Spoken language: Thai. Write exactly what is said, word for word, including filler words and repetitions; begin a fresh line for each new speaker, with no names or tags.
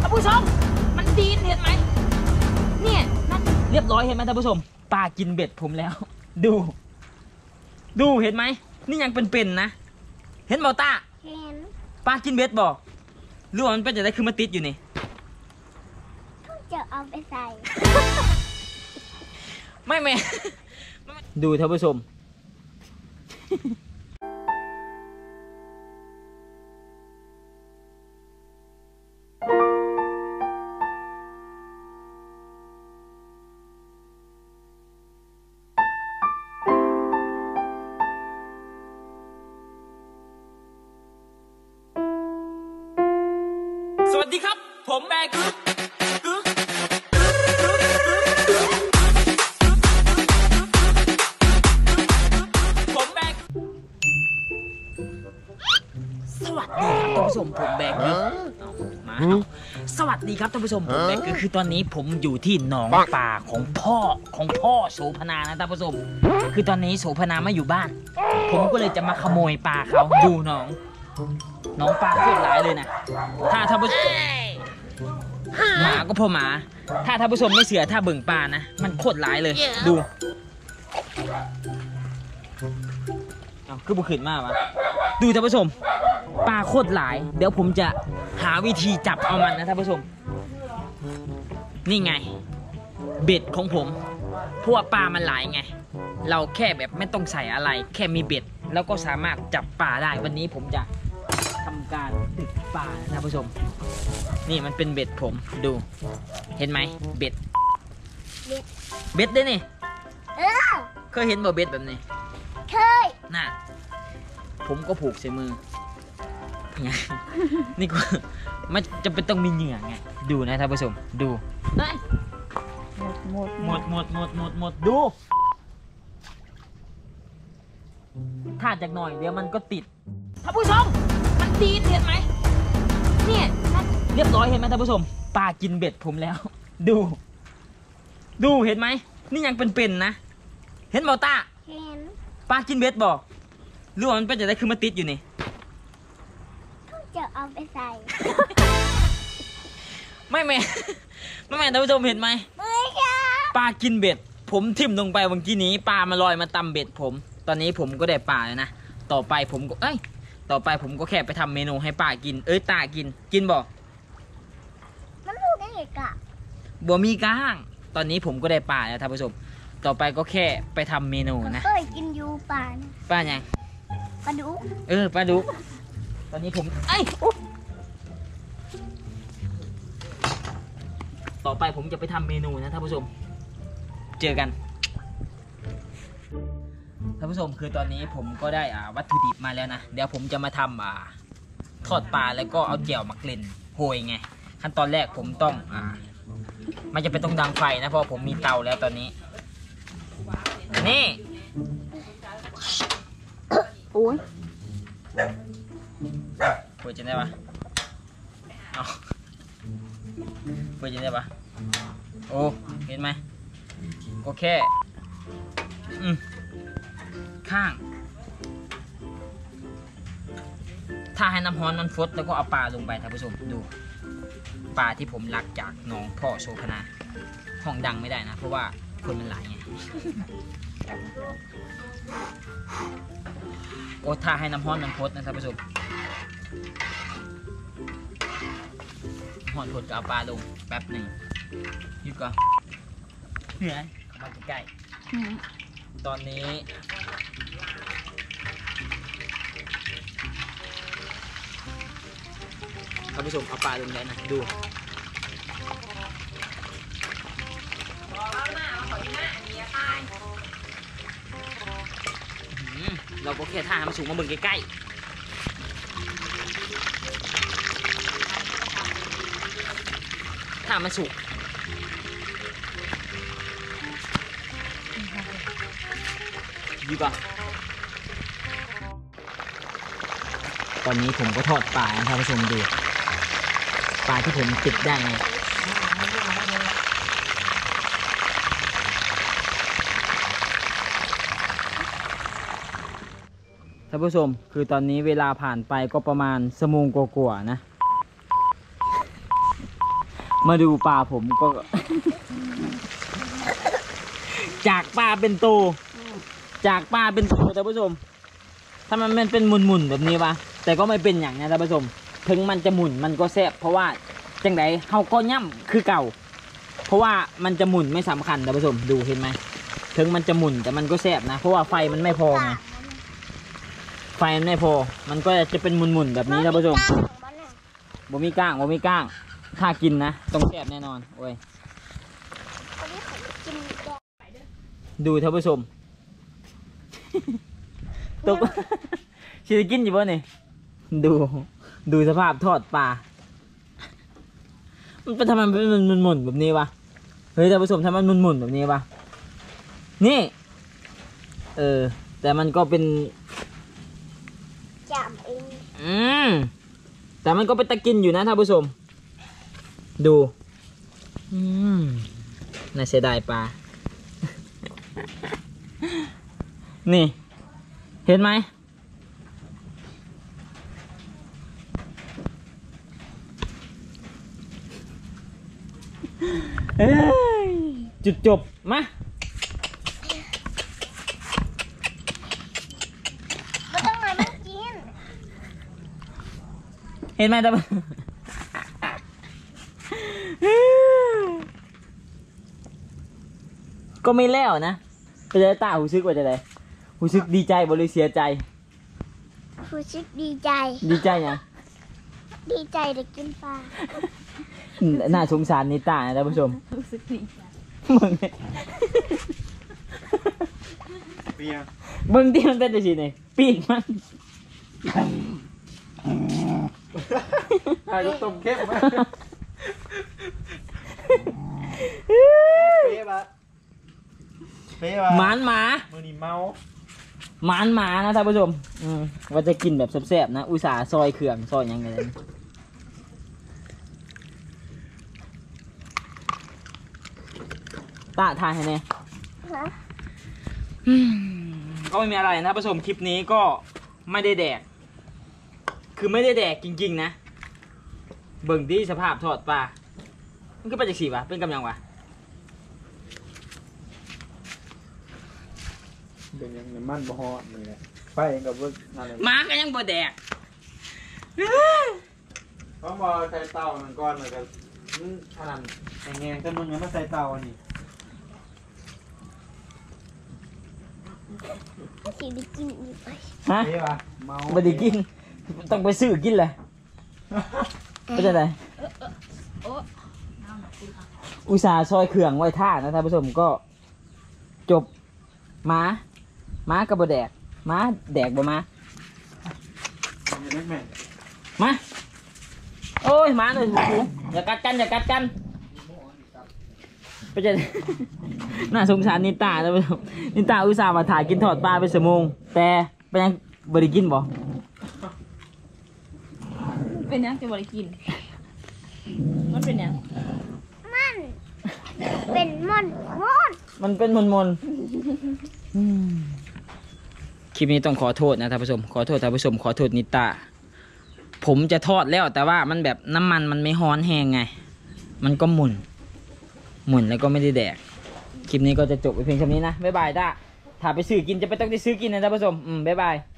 ท่านผู้ชมมันดีนเห็นไหมเนี่ยนั่นเรียบร้อยเห็นไหมท่านผู้ชมปลากินเบ็ดผมแล้วดูดูเห็นไหมนี่ยังเป็นๆนะเห็นบอต้าเห็นปลากินเบ็ดบอกหรือว่ามันเป็นจะได้คือมาติดอยู่นี่
จะเอาไปใส่
ไม่แม่ดูท่านผู้ชมสวัสดีครับผมแบกึ๊กกึ๊กผมแบกสวัสดีครับท่านผู้ชมผมแบกึ๊กมาสวัสดีครับท่านผู้ชมผมแบกึ๊กคือตอนนี้ผมอยู่ที่หนองป่าของพ่อของพ่อโสภณานะท่านผู้ชมคือตอนนี้โสภณาไม่อยู่บ้านผมก็เลยจะมาขโมยปลาเขาดูน้องน้องปลาโคตรร้ายเลยนะถ้าท่านผู้ชมหมาก็พอหมาถ้าท่านผู้ชมไม่เชื่อถ้าเบิ่งปลานะมันโคตรร้ายเลยดูเอาคือบุขึ้นมากวะดูท่านผู้ชมปลาโคตรหลายเดี๋ยวผมจะหาวิธีจับเอามันนะท่านผู้ชมนี่ไงเบ็ดของผมเพราะว่าปลามันหลายไงเราแค่แบบไม่ต้องใส่อะไรแค่มีเบ็ดแล้วก็สามารถจับปลาได้วันนี้ผมจะทำการติดปลาท่านผู้ชมนี่มันเป็นเบ็ดผมดูเห็นไหมเบ็ดเบ็ดด้วยนี่เคยเห็นบ่เบ็ดแบบนี้
เคย
น่ะผมก็ผูกใส่มือไงนี่ก็มันจะเป็นต้องมีเหงื่อไงดูนะท่านผู้ชมดูหมดหมดหมดหมดหมดหมดดูถ้าจากหน่อยเดี๋ยวมันก็ติดท่านผู้ชมมันดีนเห็นไหมเนี่ยเรียบร้อยเห็นไหมท่านผู้ชมปลากินเบ็ดผมแล้วดูดูเห็นไหมนี่ยังเป็นๆนะเห็นบอต้า
เห็น
ปลากินเบ็ดบอกหรือว่ามันเป็นจะได้คือมาติดอยู่นี่
จะเอาไปใส่
ไม่แม่ไม่แม่ท่านผู้ชมเห็นไหมปลากินเบ็ดผมทิ่มลงไปเมื่อกี้นี้ปลามาลอยมาตำเบ็ดผมตอนนี้ผมก็ได้ปลาแล้วนะต่อไปผมก็เอ้ยต่อไปผมก็แค่ไปทำเมนูให้ป้ากินเอ้ยตากินกินบ่
มันรู้ได้ไงกะ
บ่มีก้างตอนนี้ผมก็ได้ปลาแล้วท่านผู้ชมต่อไปก็แค่ไปทำเมนูนะ
เคยกินยูปลา
ปลาไง
ปลาดุก
เออปลาดุกตอนนี้ผมเอ้ยต่อไปผมจะไปทำเมนูนะท่านผู้ชมเจอกันท่านผู้ชมคือตอนนี้ผมก็ได้อ่าวัตถุดิบมาแล้วนะเดี๋ยวผมจะมาทำอ่าทอดปลาแล้วก็เอาแจ่วมากลิ่นโหยไงขั้นตอนแรกผมต้องอ่าไม่จะเป็นต้องดังไฟนะเพราะผมมีเตาแล้วตอนนี้นี่
โอ้ย
โหยจะได้ปะเอาโหยจะได้ปะโอ้เห็นไหมก็แค่อืมข้างถ้าให้น้ำร้อนมันฟดแล้วก็เอาปลาลงไปท่านผู้ชมดูปลาที่ผมรักจากน้องพ่อโสภณาห้องดังไม่ได้นะเพราะว่าคนมันหลายไงโอ้ถ้าให้น้ำร้อนมันฟดนะท่านผู้ชมร้อนฟดก็เอาปลาลงแป๊บหนึ่งอยู่ก่อนเหนื่อยเข้ามาใกล้ตอนนี้ท่านผู้ชมเอาปลาลงแล้วนะดูเราก็แค่ท่ามันสูงมาเบิ่งใกล้ๆท่ามันสูงดีป่ะตอนนี้ผมก็ทอดปลาให้ท่านผู้ชมดูปลาที่ผมติดได้ไงท่านผู้ชมคือตอนนี้เวลาผ่านไปก็ประมาณชั่วโมงกว่าๆนะมาดูปลาผมก็ จากปลาเป็นโตจากปลาเป็นโตท่านผู้ชมถ้ามันมันเป็นหมุนๆแบบนี้ปะแต่ก็ไม่เป็นอย่างนี้ท่านผู้ชมถึงมันจะหมุนมันก็แซ่บเพราะว่าจังไดเฮาก็ย่ำคือเก่าเพราะว่ามันจะหมุนไม่สำคัญท่านผู้ชมดูเห็นไหมถึงมันจะหมุนแต่มันก็แซ่บนะเพราะว่าไฟมันไม่พอไงไฟมันไม่พอมันก็จะเป็นหมุนๆแบบนี้ท่านผู้ชมบ่มีก้างบ่มีก้างถ้ากินนะต้องแซ่บแน่นอนโอ้ยดูท่านผู้ชมตกชิลิกินอยู่บ่เนี่ยดูดูสภาพทอดปลามันเป็นทำไมมันเป็นหมุนๆแบบนี้วะเฮ้ยท่านผู้ชมทำไมมันหมุนๆแบบนี้วะนี่เออแต่มันก็เป็น
จับเอง
อืมแต่มันก็เป็นตะกินอยู่นะท่านผู้ชมดูอืมน่าเสียดายปลา นี่เห็นไหมเอ้ยจุดจบมา
ไม่ต้องมามันกิน
เห็นไหมท่านผู้ก็ไม่แล้วนะไปเลยตาหูซึกว่าจะไดหูซึกดีใจบ่หรือเสียใจ
รู้สึกดีใจ
ดีใจยัง
ดีใจได้กินปลา
น่าสงสารนิตานะท่านผู้ชม
รู้สึกดีใจ
มึงเนี่ยเบิ้งที่มันเป็นตัวชีนี่ปีกมัน
ไอ้ต้มเข้มมาเป๊ะปะเป๊ะปะ
หมานหมา
มือนี่เมา
หมานหมานะท่านผู้ชมอืมว่าจะกินแบบแซ่บๆนะอุตส่าห์ซอยเครื่องซอยหยังไงเลยตาทายให้แน่
ฮะ
ก็ไม่มีอะไรนะท่านผู้ชมคลิปนี้ก็ไม่ได้แดก คือไม่ได้แดกจริงๆนะ เบิ่งที่สภาพทอดปลา มันก็เป็นจากสีวะ เป็นกำยังวะ
เป็นยังน้ำมันบ่ฮอดเลยแหละไฟเองกับว่านั่นเลย
หมาก็ยังบ่แดก
เพราะว่าใส่เตาหนึ่งก้อนเลยกันขนาดแงงๆแต่มึงยังไม่ใส่เตาอันนี้
สิได้กินอีกไหม
ฮะ
เป๊ะปะเมา
บ่ได้กิน ต้องไปซื้อกินเลยก็จะได้อุตส่าห์ซอยเครื่องไว้ท่านะท่านผู้ชมก็จบหมาหมากับบ่แดกหมาแดกบ่หมา
อย่าเล็กแม่
มา โอ้ยหมาหน่อยถูกอย่ากัดกันอย่ากัดกันไปเจอ น่าสงสารนิตาท่านผู้ชมนิตาอุตส่าห์มาถ่ายกินทอดปลาไปสมงแต่ไปยังบ่ได้กินบ่
เป็นยังจะบริกิน มันเป็นยัง
มันเป็นม่อนม่อน
มันเป็นมนมนอืมคลิปนี้ต้องขอโทษนะท่านผู้ชมขอโทษท่านผู้ชมขอโทษนิตาผมจะทอดแล้วแต่ว่ามันแบบน้ำมันมันไม่ฮ้อนแห้งไง มันก็หมุน หมุนแล้วก็ไม่ได้แดกคลิปนี้ก็จะจบไปเพียงเท่านี้นะบ๊ายบายจ้าถ้าไปซื้อกินจะไปต้องได้ซื้อกินนะท่านผู้ชมอืมบ๊ายบาย